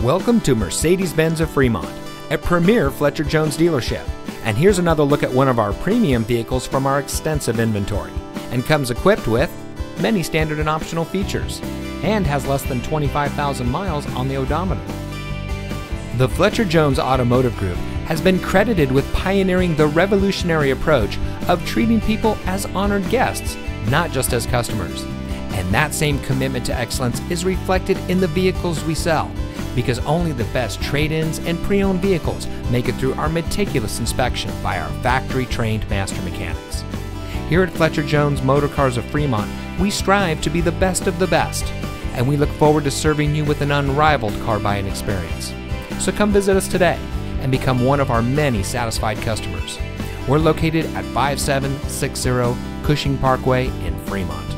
Welcome to Mercedes-Benz of Fremont, a premier Fletcher Jones dealership. And here's another look at one of our premium vehicles from our extensive inventory, and comes equipped with many standard and optional features, and has less than 25,000 miles on the odometer. The Fletcher Jones Automotive Group has been credited with pioneering the revolutionary approach of treating people as honored guests, not just as customers. And that same commitment to excellence is reflected in the vehicles we sell, because only the best trade-ins and pre-owned vehicles make it through our meticulous inspection by our factory-trained master mechanics. Here at Fletcher Jones Motor Cars of Fremont, we strive to be the best of the best, and we look forward to serving you with an unrivaled car buying experience. So come visit us today and become one of our many satisfied customers. We're located at 5760 Cushing Parkway in Fremont.